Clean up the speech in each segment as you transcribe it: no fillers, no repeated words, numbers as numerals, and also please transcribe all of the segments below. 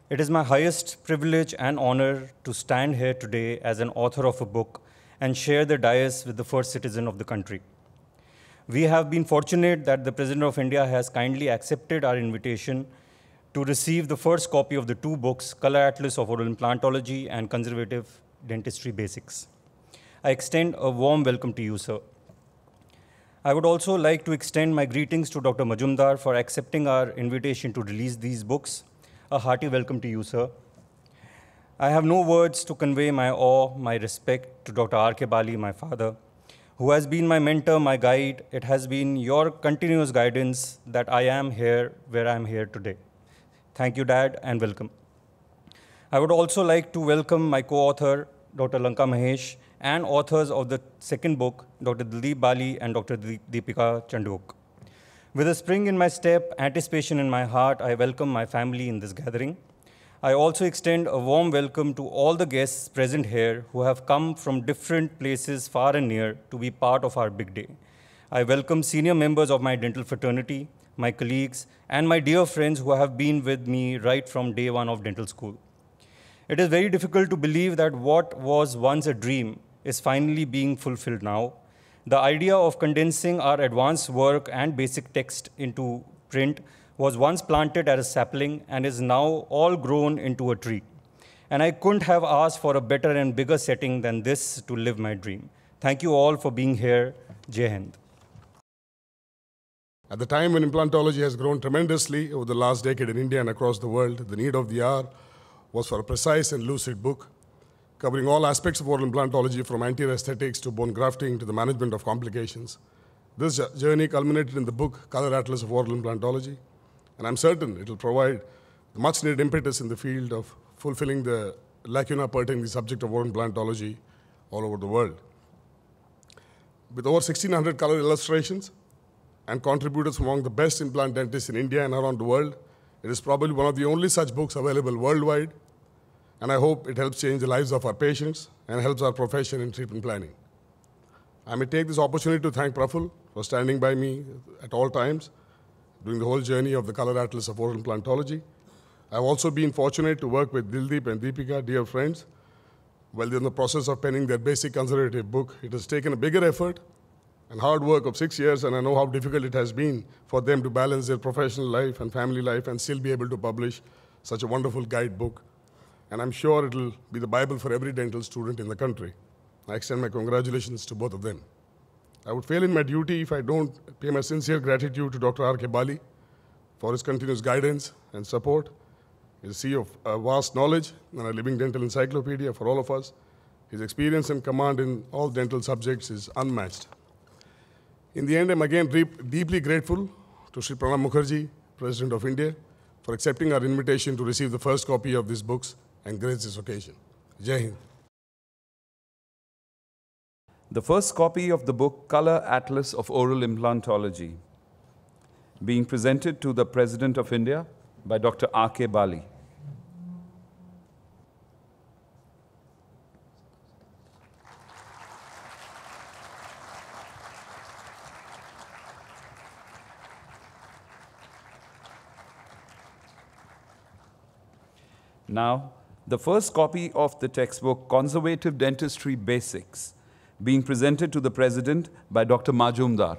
It is my highest privilege and honor to stand here today as an author of a book and share the dais with the first citizen of the country. We have been fortunate that the President of India has kindly accepted our invitation to receive the first copy of the two books, Color Atlas of Oral Implantology and Conservative Dentistry Basics. I extend a warm welcome to you, sir. I would also like to extend my greetings to Dr. Majumdar for accepting our invitation to release these books. A hearty welcome to you, sir. I have no words to convey my awe, my respect to Dr. R.K. Bali, my father, who has been my mentor, my guide. It has been your continuous guidance that I am here where I am here today. Thank you, Dad, and welcome. I would also like to welcome my co-author, Dr. Lanka Mahesh, and authors of the second book, Dr. Dildeep Bali and Dr. Deepika Chandok. With a spring in my step, anticipation in my heart, I welcome my family in this gathering. I also extend a warm welcome to all the guests present here who have come from different places far and near to be part of our big day. I welcome senior members of my dental fraternity, my colleagues, and my dear friends who have been with me right from day one of dental school. It is very difficult to believe that what was once a dream is finally being fulfilled now. The idea of condensing our advanced work and basic text into print was once planted as a sapling and is now all grown into a tree. And I couldn't have asked for a better and bigger setting than this to live my dream. Thank you all for being here. Jai Hind. At the time when implantology has grown tremendously over the last decade in India and across the world, the need of the hour was for a precise and lucid book covering all aspects of oral implantology from anterior aesthetics to bone grafting to the management of complications. This journey culminated in the book Color Atlas of Oral Implantology, and I'm certain it will provide the much-needed impetus in the field of fulfilling the lacuna pertaining to the subject of oral implantology all over the world. With over 1,600 color illustrations and contributors from among the best implant dentists in India and around the world, it is probably one of the only such books available worldwide, and I hope it helps change the lives of our patients and helps our profession in treatment planning. I may take this opportunity to thank Praful for standing by me at all times during the whole journey of the Color Atlas of Oral Implantology. I've also been fortunate to work with Dildeep and Deepika, dear friends, while they're in the process of penning their basic conservative book. It has taken a bigger effort and hard work of 6 years, and I know how difficult it has been for them to balance their professional life and family life and still be able to publish such a wonderful guidebook. And I'm sure it'll be the Bible for every dental student in the country. I extend my congratulations to both of them. I would fail in my duty if I don't pay my sincere gratitude to Dr. R.K. Bali for his continuous guidance and support. He's a sea of vast knowledge and a living dental encyclopedia for all of us. His experience and command in all dental subjects is unmatched. In the end, I'm again deeply grateful to Shri Pranab Mukherjee, President of India, for accepting our invitation to receive the first copy of these books and grace this occasion. Jai Hind. The first copy of the book Color Atlas of Oral Implantology, being presented to the President of India by Dr. R.K. Bali. Now, the first copy of the textbook Conservative Dentistry Basics, being presented to the President by Dr. Majumdar.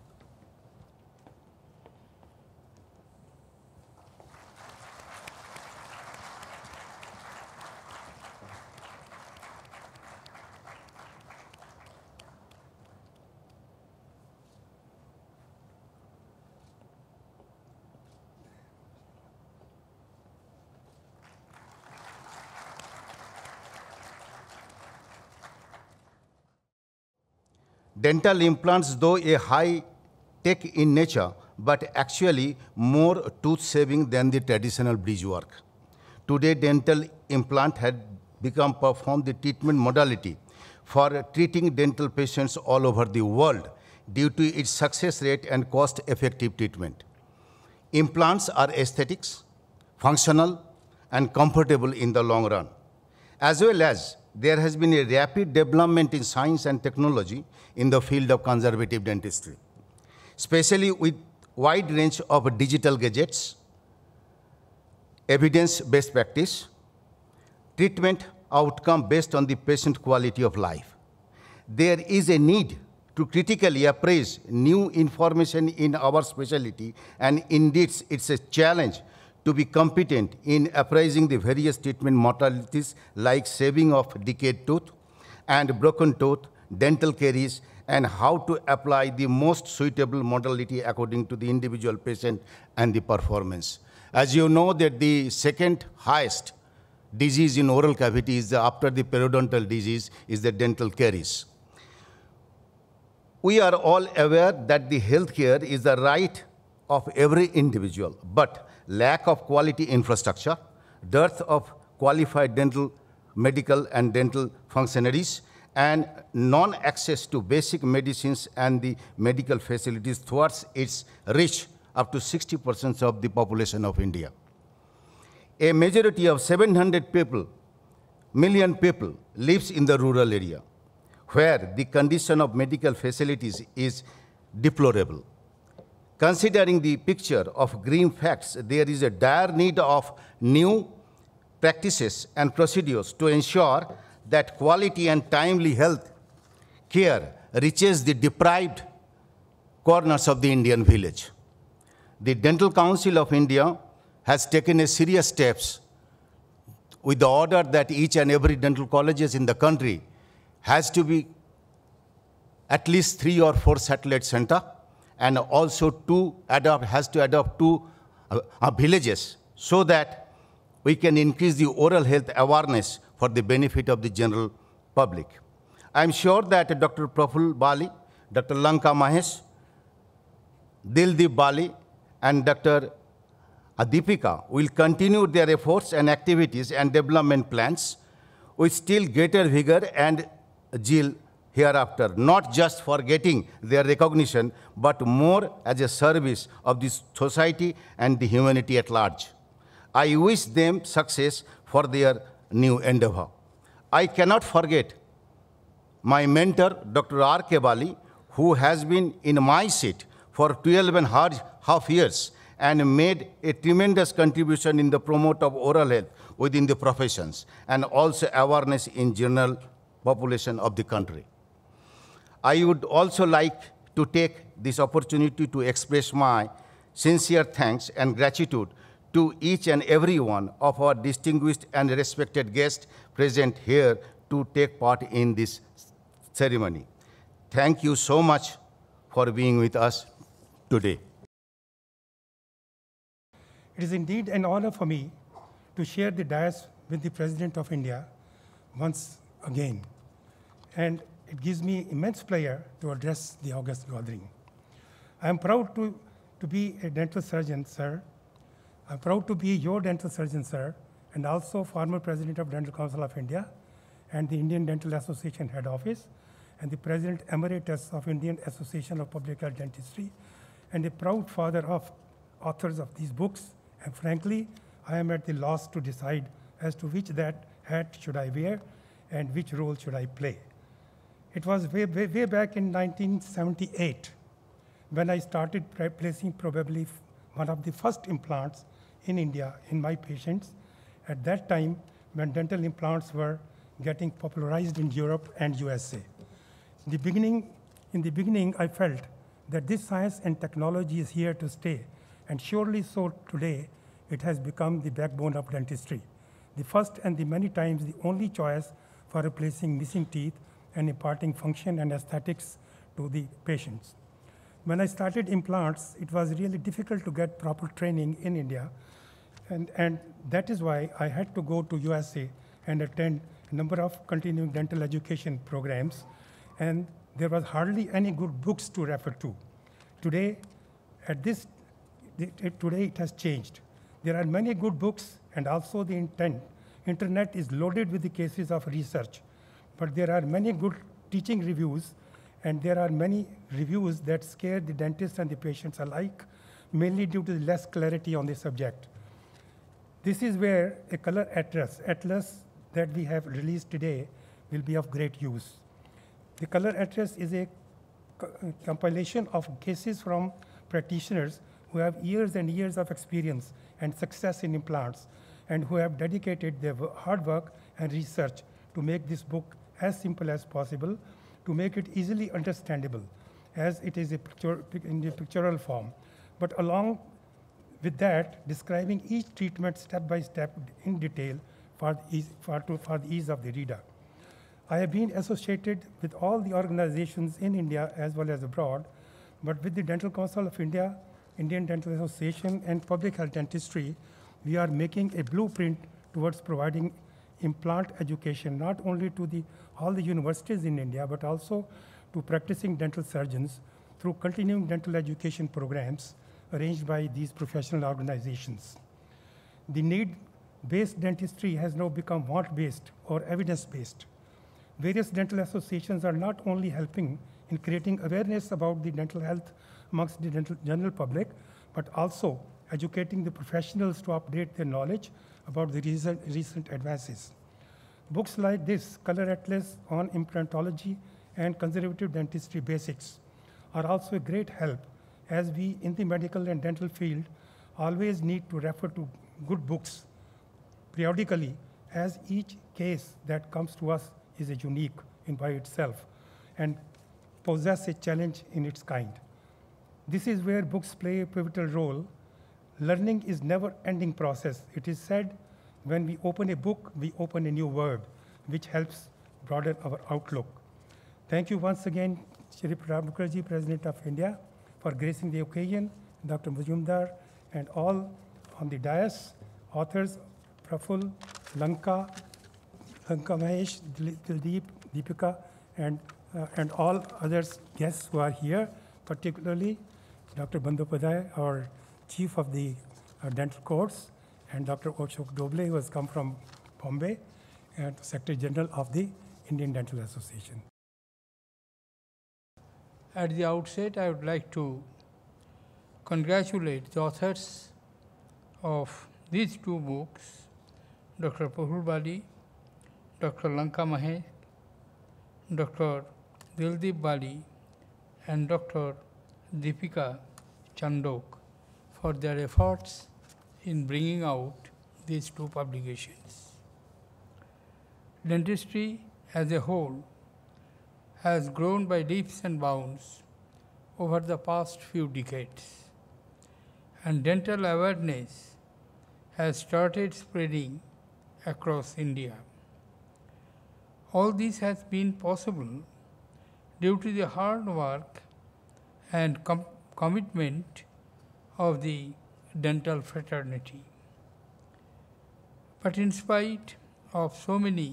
Dental implants, though a high-tech in nature, but actually more tooth-saving than the traditional bridge work. Today, dental implant had become performed the treatment modality for treating dental patients all over the world due to its success rate and cost-effective treatment. Implants are aesthetics, functional, and comfortable in the long run, as well as there has been a rapid development in science and technology in the field of conservative dentistry, especially with wide range of digital gadgets, evidence-based practice, treatment outcome based on the patient quality of life. There is a need to critically appraise new information in our specialty, and indeed it's a challenge to be competent in appraising the various treatment modalities like saving of decayed tooth and broken tooth, dental caries, and how to apply the most suitable modality according to the individual patient and the performance. As you know that the second highest disease in oral cavity is after the periodontal disease is the dental caries. We are all aware that the healthcare is the right of every individual, but lack of quality infrastructure, dearth of qualified dental, medical and dental functionaries, and non-access to basic medicines and the medical facilities thwarts its reach up to 60% of the population of India. A majority of 700 million people lives in the rural area, where the condition of medical facilities is deplorable. Considering the picture of grim facts, there is a dire need of new practices and procedures to ensure that quality and timely health care reaches the deprived corners of the Indian village. The Dental Council of India has taken a serious steps with the order that each and every dental colleges in the country has to be at least 3 or 4 satellite center, and also has to adopt 2 villages, so that we can increase the oral health awareness for the benefit of the general public. I'm sure that Dr. Praful Bali, Dr. Lanka Mahesh, Dildeep Bali, and Dr. Deepika will continue their efforts and activities and development plans with still greater vigor and zeal hereafter, not just for getting their recognition, but more as a service of the society and the humanity at large. I wish them success for their new endeavor. I cannot forget my mentor, Dr. R.K. Bali, who has been in my seat for 12.5 years and made a tremendous contribution in the promote of oral health within the professions and also awareness in general population of the country. I would also like to take this opportunity to express my sincere thanks and gratitude to each and every one of our distinguished and respected guests present here to take part in this ceremony. Thank you so much for being with us today. It is indeed an honor for me to share the dais with the President of India once again. And it gives me immense pleasure to address the august gathering. I am proud to be a dental surgeon, sir. I'm proud to be your dental surgeon, sir, and also former President of Dental Council of India and the Indian Dental Association Head Office, and the President Emeritus of Indian Association of Populated Dentistry, and a proud father of authors of these books. And frankly, I am at the loss to decide as to which that hat should I wear and which role should I play. It was way back in 1978 when I started placing probably one of the first implants in India in my patients. At that time, when dental implants were getting popularized in Europe and USA. In the beginning, I felt that this science and technology is here to stay, and surely so today, it has become the backbone of dentistry. The first and the many times the only choice for replacing missing teeth and imparting function and aesthetics to the patients. When I started implants, it was really difficult to get proper training in India, and that is why I had to go to USA and attend a number of continuing dental education programs, and there was hardly any good books to refer to. Today, today it has changed. There are many good books, and also the internet is loaded with the cases of research. But there are many good teaching reviews, and there are many reviews that scare the dentists and the patients alike, mainly due to the less clarity on the subject. This is where a color atlas that we have released today will be of great use. The color atlas is a compilation of cases from practitioners who have years and years of experience and success in implants, and who have dedicated their hard work and research to make this book as simple as possible, to make it easily understandable as it is in the pictorial form, but along with that, describing each treatment step by step in detail for the ease of the reader. I have been associated with all the organizations in India as well as abroad, but with the Dental Council of India, Indian Dental Association, and Public Health Dentistry, we are making a blueprint towards providing implant education not only to all the universities in India, but also to practicing dental surgeons through continuing dental education programs arranged by these professional organizations. The need-based dentistry has now become want-based or evidence-based. Various dental associations are not only helping in creating awareness about the dental health amongst the general public, but also educating the professionals to update their knowledge about the recent advances. Books like this, Color Atlas on Implantology and Conservative Dentistry Basics, are also a great help, as we in the medical and dental field always need to refer to good books periodically, as each case that comes to us is a unique in by itself and possess a challenge in its kind. This is where books play a pivotal role. Learning is never-ending process. It is said, when we open a book, we open a new world, which helps broaden our outlook. Thank you once again, Shri Pranab Mukherjee, President of India, for gracing the occasion, Dr. Majumdar, and all on the dais, authors, Praful, Lanka Mahesh, Dildeep, Deepika, and all others guests who are here, particularly Dr. Bandyopadhyay, our Chief of the Dental Course, and Dr. Ashok Doble, who has come from Bombay, and Secretary General of the Indian Dental Association. At the outset, I would like to congratulate the authors of these two books, Dr. Praful Bali, Dr. Lanka Mahesh, Dr. Dildeep Bali, and Dr. Deepika Chandok, for their efforts in bringing out these two publications. Dentistry as a whole has grown by leaps and bounds over the past few decades, and dental awareness has started spreading across India. All this has been possible due to the hard work and commitment of the dental fraternity. But in spite of so many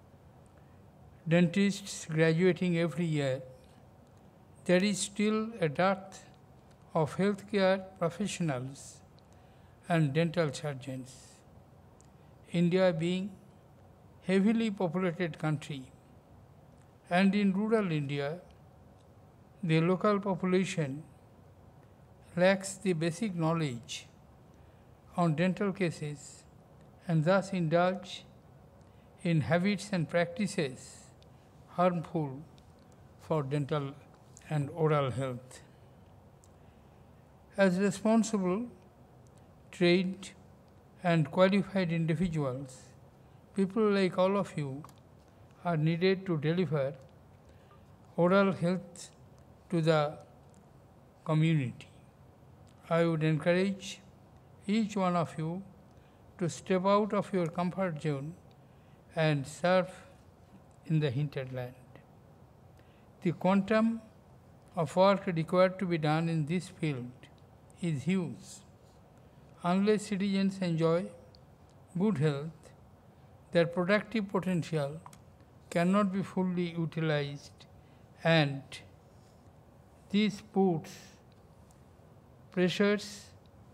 dentists graduating every year, there is still a dearth of healthcare professionals and dental surgeons. India being heavily populated country, and in rural India, the local population lacks the basic knowledge on dental cases and thus indulge in habits and practices harmful for dental and oral health. As responsible, trained, and qualified individuals, people like all of you are needed to deliver oral health to the community. I would encourage each one of you to step out of your comfort zone and serve in the hinterland. The quantum of work required to be done in this field is huge. Unless citizens enjoy good health, their productive potential cannot be fully utilized, and this puts pressures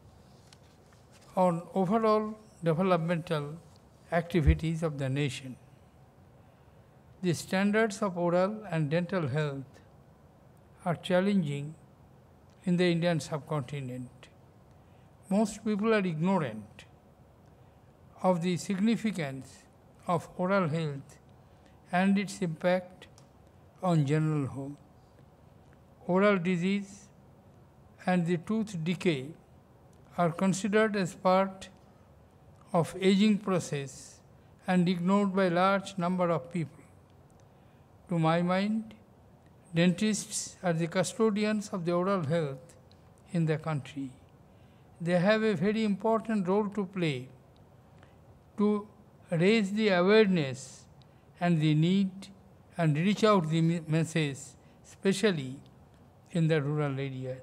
on overall developmental activities of the nation. The standards of oral and dental health are challenging in the Indian subcontinent. Most people are ignorant of the significance of oral health and its impact on general health. Oral disease and the tooth decay are considered as part of aging process and ignored by large number of people. To my mind, dentists are the custodians of the oral health in the country. They have a very important role to play to raise the awareness and the need and reach out the message, especially in the rural areas.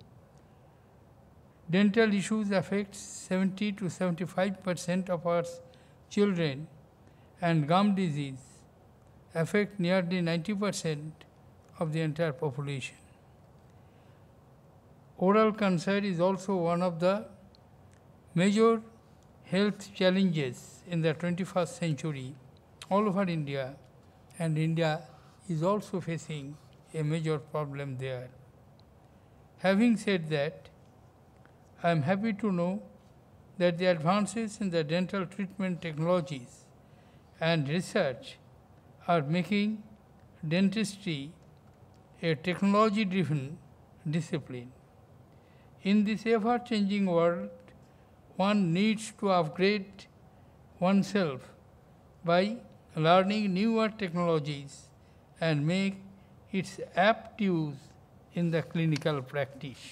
Dental issues affect 70 to 75% of our children, and gum disease affect nearly 90% of the entire population. Oral cancer is also one of the major health challenges in the 21st century all over India, and India is also facing a major problem there. Having said that, I am happy to know that the advances in the dental treatment technologies and research are making dentistry a technology-driven discipline. In this ever-changing world, one needs to upgrade oneself by learning newer technologies and make its apt use in the clinical practice.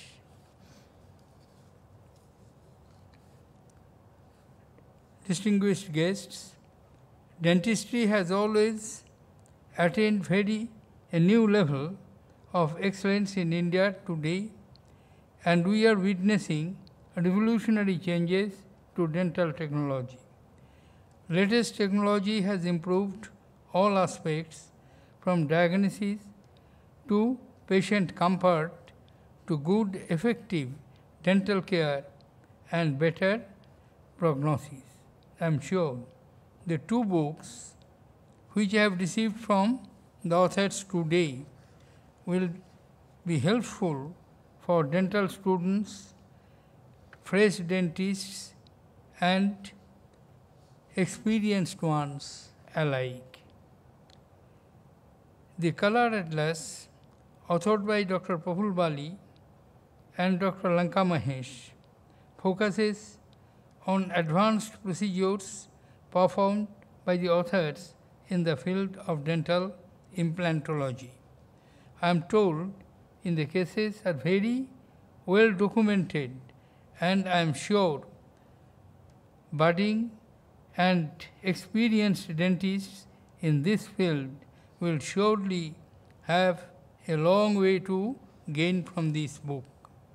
Distinguished guests, dentistry has always attained a new level of excellence in India today, and we are witnessing revolutionary changes to dental technology. Latest technology has improved all aspects from diagnosis to patient comfort to good, effective dental care and better prognosis. I am sure the two books which I have received from the authors today will be helpful for dental students, fresh dentists, and experienced ones alike. The Color Atlas, authored by Dr. Praful Bali and Dr. Lanka Mahesh, focuses on advanced procedures performed by the authors in the field of dental implantology. I am told in the cases are very well documented, and I am sure budding and experienced dentists in this field will surely have a long way to gain from this book.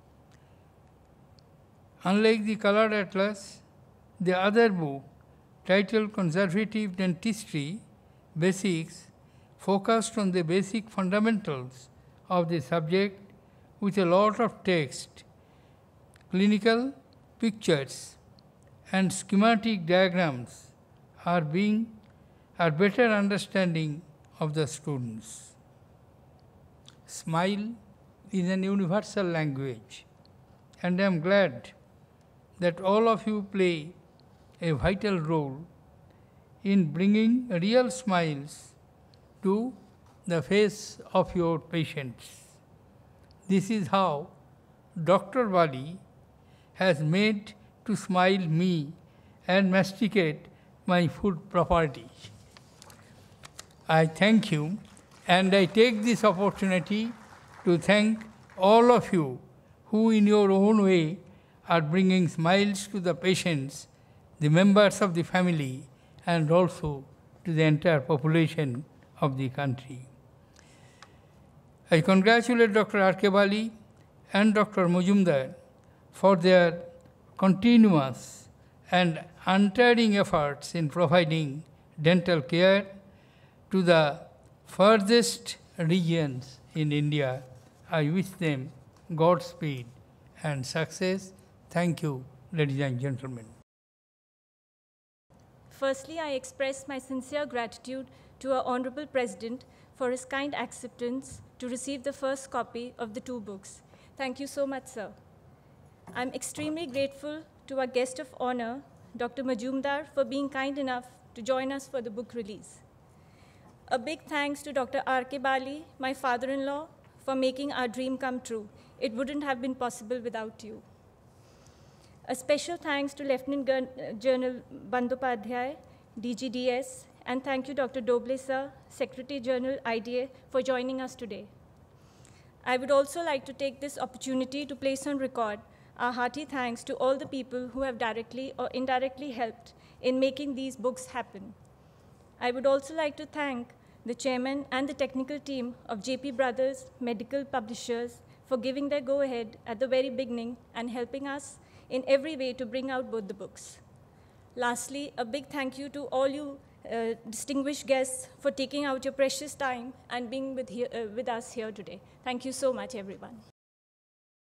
Unlike the Colored Atlas, the other book, titled Conservative Dentistry Basics, focused on the basic fundamentals of the subject with a lot of text, clinical pictures, and schematic diagrams are better understanding of the students. Smile is an universal language, and I am glad that all of you play a vital role in bringing real smiles to the face of your patients. This is how Dr. Bali has made to smile me and masticate my food property. I thank you, and I take this opportunity to thank all of you who in your own way are bringing smiles to the patients, the members of the family, and also to the entire population of the country. I congratulate Dr. R.K. Bali and Dr. Majumdar for their continuous and untiring efforts in providing dental care to the furthest regions in India. I wish them Godspeed and success. Thank you, ladies and gentlemen. Firstly, I express my sincere gratitude to our Honorable President for his kind acceptance to receive the first copy of the two books. Thank you so much, sir. I'm extremely grateful to our guest of honor, Dr. Majumdar, for being kind enough to join us for the book release. A big thanks to Dr. R.K. Bali, my father-in-law, for making our dream come true. It wouldn't have been possible without you. A special thanks to Lieutenant General Bandopadhyay, DGDS, and thank you, Dr. Doble sir, Secretary General IDA, for joining us today. I would also like to take this opportunity to place on record our hearty thanks to all the people who have directly or indirectly helped in making these books happen. I would also like to thank the chairman and the technical team of JP Brothers Medical Publishers for giving their go-ahead at the very beginning and helping us in every way to bring out both the books. Lastly, a big thank you to all you distinguished guests for taking out your precious time and being with us here today. Thank you so much, everyone.